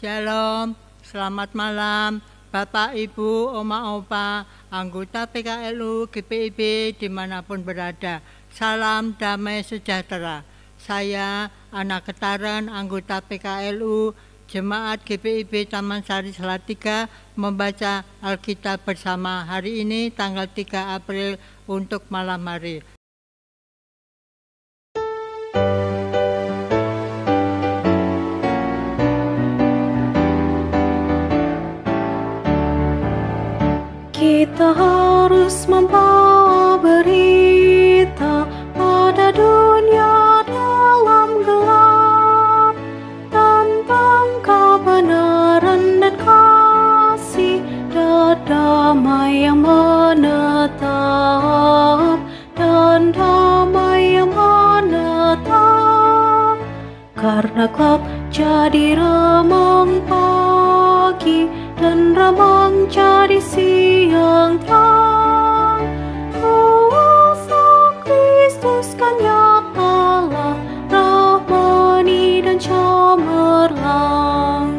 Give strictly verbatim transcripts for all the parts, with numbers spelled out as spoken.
Shalom, selamat malam Bapak, Ibu, Oma, Opa, anggota P K L U, G P I B dimanapun berada. Salam damai sejahtera. Saya Anak Getaran, anggota P K L U, Jemaat G P I B Taman Sari Salatiga, membaca Alkitab bersama hari ini tanggal tiga April untuk malam hari. Kita harus membawa berita pada dunia dalam gelap tentang kebenaran dan kasih dan damai yang menetap dan damai yang menetap, karena gelap jadi remang pagi dan remang jadi siang terang. Kuasa Kristus kan nyatalah, rahmani dan cemerlang.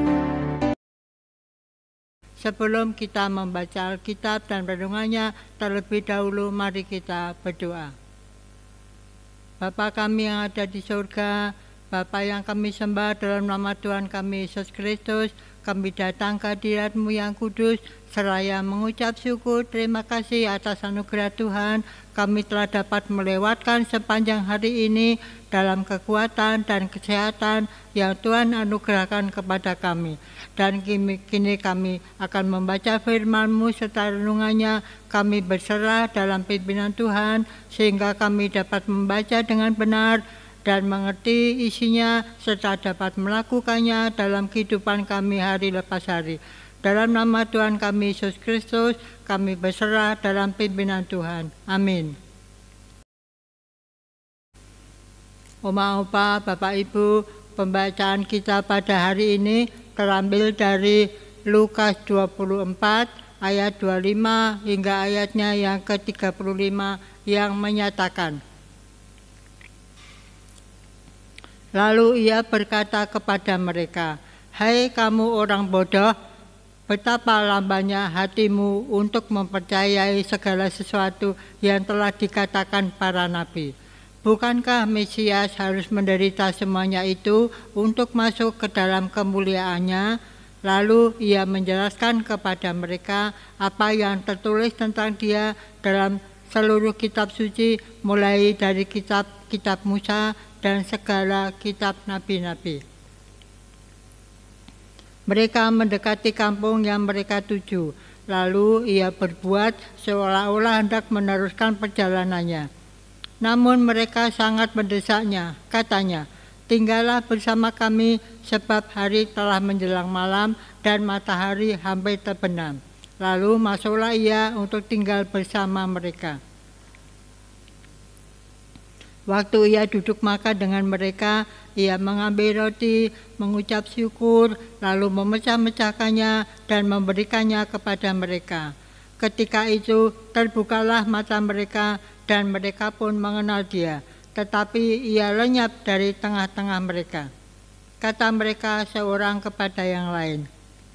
Sebelum kita membaca Alkitab dan renungannya, terlebih dahulu mari kita berdoa. Bapa kami yang ada di surga, Bapa yang kami sembah dalam nama Tuhan kami Yesus Kristus, kami datang ke hadirat-Mu yang kudus, seraya mengucap syukur terima kasih atas anugerah Tuhan. Kami telah dapat melewatkan sepanjang hari ini dalam kekuatan dan kesehatan yang Tuhan anugerahkan kepada kami. Dan kini, kini kami akan membaca firman-Mu serta renungannya. Kami berserah dalam pimpinan Tuhan, sehingga kami dapat membaca dengan benar dan mengerti isinya, serta dapat melakukannya dalam kehidupan kami hari lepas hari. Dalam nama Tuhan kami Yesus Kristus, kami berserah dalam pimpinan Tuhan. Amin. Oma, Opa, Bapak, Ibu, pembacaan kita pada hari ini terambil dari Lukas dua puluh empat ayat dua puluh lima hingga ayatnya yang ke tiga puluh lima yang menyatakan, lalu ia berkata kepada mereka, "Hai kamu orang bodoh, betapa lambannya hatimu untuk mempercayai segala sesuatu yang telah dikatakan para nabi. Bukankah Mesias harus menderita semuanya itu untuk masuk ke dalam kemuliaannya?" Lalu ia menjelaskan kepada mereka apa yang tertulis tentang dia dalam seluruh kitab suci, mulai dari kitab-kitab Musa dan segala kitab nabi-nabi. Mereka mendekati kampung yang mereka tuju. Lalu ia berbuat seolah-olah hendak meneruskan perjalanannya. Namun mereka sangat mendesaknya. Katanya, "Tinggallah bersama kami, sebab hari telah menjelang malam dan matahari hampir terbenam." Lalu masuklah ia untuk tinggal bersama mereka. Waktu ia duduk makan dengan mereka, ia mengambil roti, mengucap syukur, lalu memecah-mecahkannya dan memberikannya kepada mereka. Ketika itu terbukalah mata mereka dan mereka pun mengenal dia, tetapi ia lenyap dari tengah-tengah mereka. Kata mereka seorang kepada yang lain,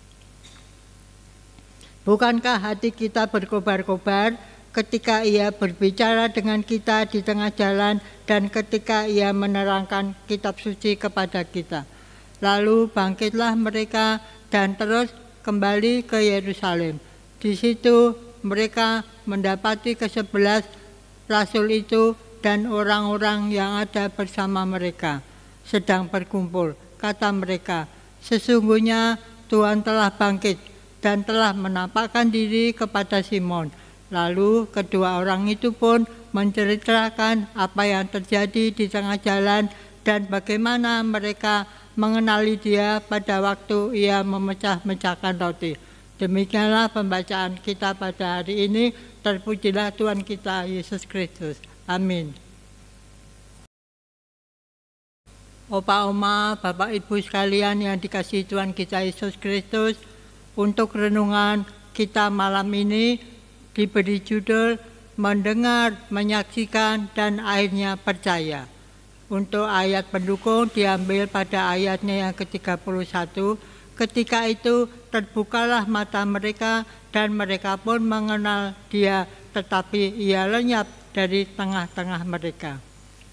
"Bukankah hati kita berkobar-kobar ketika ia berbicara dengan kita di tengah jalan dan ketika ia menerangkan kitab suci kepada kita?" Lalu bangkitlah mereka dan terus kembali ke Yerusalem. Di situ mereka mendapati kesebelas rasul itu dan orang-orang yang ada bersama mereka sedang berkumpul. Kata mereka, "Sesungguhnya Tuhan telah bangkit dan telah menampakkan diri kepada Simon." Lalu kedua orang itu pun menceritakan apa yang terjadi di tengah jalan dan bagaimana mereka mengenali dia pada waktu ia memecah-mecahkan roti. Demikianlah pembacaan kita pada hari ini. Terpujilah Tuhan kita Yesus Kristus. Amin. Opa, Oma, Bapak, Ibu sekalian yang dikasihi Tuhan kita Yesus Kristus, untuk renungan kita malam ini diberi judul mendengar, menyaksikan, dan akhirnya percaya. Untuk ayat pendukung diambil pada ayatnya yang ke tiga puluh satu, Ketika itu terbukalah mata mereka dan mereka pun mengenal Dia, tetapi Ia lenyap dari tengah-tengah mereka.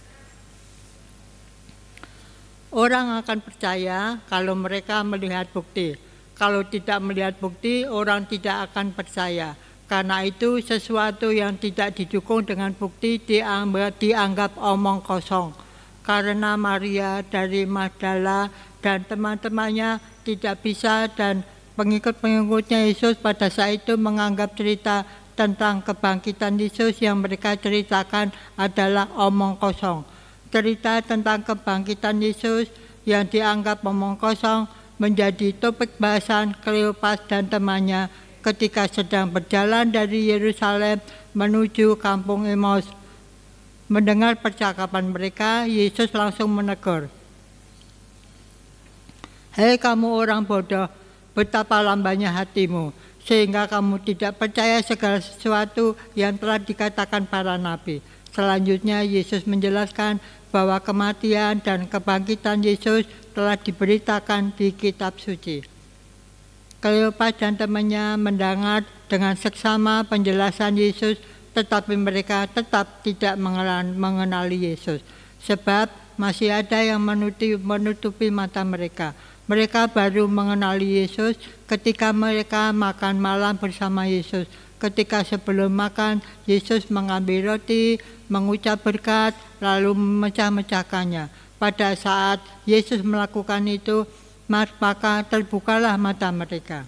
Orang akan percaya kalau mereka melihat bukti. Kalau tidak melihat bukti, orang tidak akan percaya. Karena itu sesuatu yang tidak didukung dengan bukti dianggap, dianggap omong kosong. Karena Maria dari Magdala dan teman-temannya tidak bisa, dan pengikut-pengikutnya Yesus pada saat itu menganggap cerita tentang kebangkitan Yesus yang mereka ceritakan adalah omong kosong. Cerita tentang kebangkitan Yesus yang dianggap omong kosong menjadi topik bahasan Kleopas dan temannya ketika sedang berjalan dari Yerusalem menuju kampung Emmaus. Mendengar percakapan mereka, Yesus langsung menegur, "Hei kamu orang bodoh, betapa lambannya hatimu, sehingga kamu tidak percaya segala sesuatu yang telah dikatakan para nabi." Selanjutnya Yesus menjelaskan bahwa kematian dan kebangkitan Yesus telah diberitakan di kitab suci. Kleopas dan temannya mendengar dengan seksama penjelasan Yesus, tetapi mereka tetap tidak mengenali Yesus, sebab masih ada yang menutupi, menutupi mata mereka. Mereka baru mengenali Yesus ketika mereka makan malam bersama Yesus. Ketika sebelum makan, Yesus mengambil roti, mengucap berkat, lalu memecah-mecahkannya. Pada saat Yesus melakukan itu, maka terbukalah mata mereka.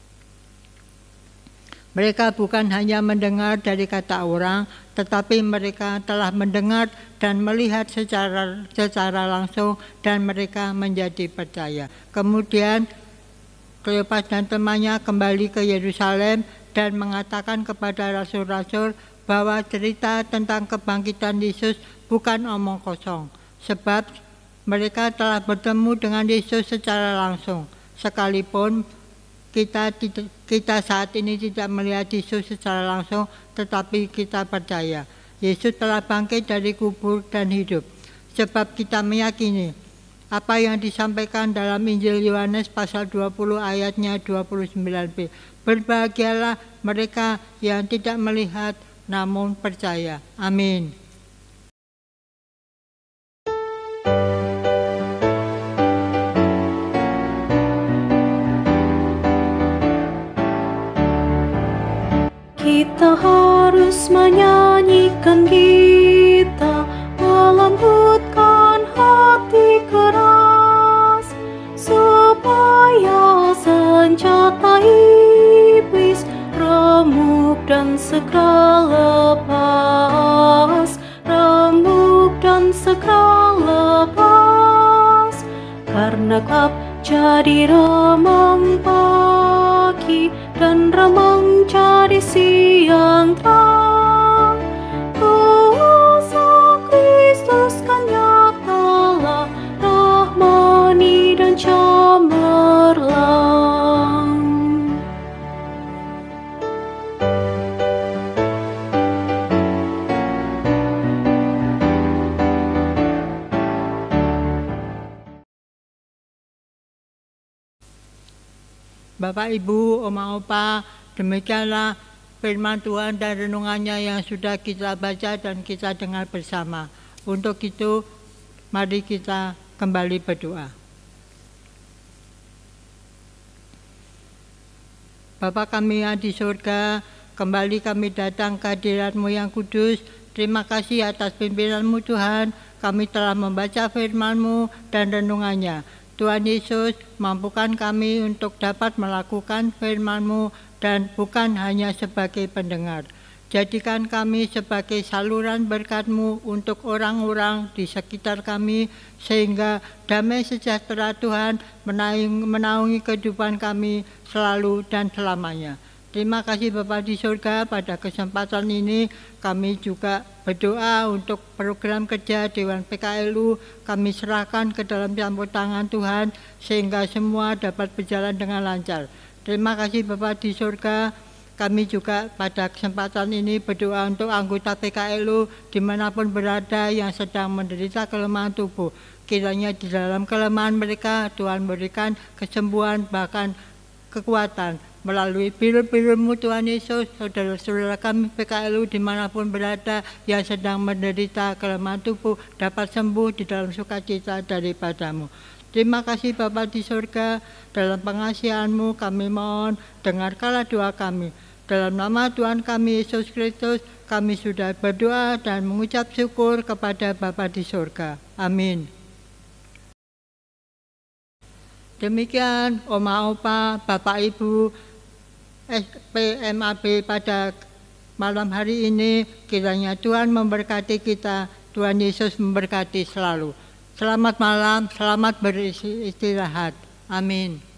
Mereka bukan hanya mendengar dari kata orang, tetapi mereka telah mendengar dan melihat secara secara langsung, dan mereka menjadi percaya. Kemudian Kleopas dan temannya kembali ke Yerusalem dan mengatakan kepada rasul-rasul bahwa cerita tentang kebangkitan Yesus bukan omong kosong, sebab mereka telah bertemu dengan Yesus secara langsung. Sekalipun kita kita saat ini tidak melihat Yesus secara langsung, tetapi kita percaya Yesus telah bangkit dari kubur dan hidup. Sebab kita meyakini apa yang disampaikan dalam Injil Yohanes pasal dua puluh ayatnya dua puluh sembilan b. Berbahagialah mereka yang tidak melihat namun percaya. Amin. Kita harus menyanyikan kita, melembutkan hati keras, supaya senjata iblis remuk dan segera lepas, remuk dan segera lepas. Karena gelap jadi remang pagi, dan remang jadi siang terang. Kuasa Kristus kan nyatalah, rahmani dan cemerlang. Bapak, Ibu, Oma, Opa, demikianlah firman Tuhan dan renungannya yang sudah kita baca dan kita dengar bersama. Untuk itu, mari kita kembali berdoa. Bapa kami yang di surga, kembali kami datang ke hadirat-Mu yang kudus. Terima kasih atas pimpinan-Mu Tuhan. Kami telah membaca firman-Mu dan renungannya. Tuhan Yesus, mampukan kami untuk dapat melakukan firman-Mu dan bukan hanya sebagai pendengar. Jadikan kami sebagai saluran berkat-Mu untuk orang-orang di sekitar kami, sehingga damai sejahtera Tuhan menaungi kehidupan kami selalu dan selamanya. Terima kasih Bapa di surga, pada kesempatan ini kami juga berdoa untuk program kerja Dewan P K L U. Kami serahkan ke dalam campur tangan Tuhan sehingga semua dapat berjalan dengan lancar. Terima kasih Bapa di surga, Kami juga pada kesempatan ini berdoa untuk anggota P K L U dimanapun berada yang sedang menderita kelemahan tubuh. Kiranya di dalam kelemahan mereka Tuhan berikan kesembuhan bahkan kekuatan. Melalui firman-Mu Tuhan Yesus, saudara-saudara kami P K L U dimanapun berada yang sedang menderita kelemahan tubuh dapat sembuh di dalam sukacita daripada-Mu. Terima kasih Bapa di surga, dalam pengasihan-Mu kami mohon, dengarkanlah doa kami. Dalam nama Tuhan kami Yesus Kristus, kami sudah berdoa dan mengucap syukur kepada Bapa di surga. Amin. Demikian Oma Opa, Bapak Ibu, S P M A B pada malam hari ini, kiranya Tuhan memberkati kita, Tuhan Yesus memberkati selalu. Selamat malam, selamat beristirahat. Amin.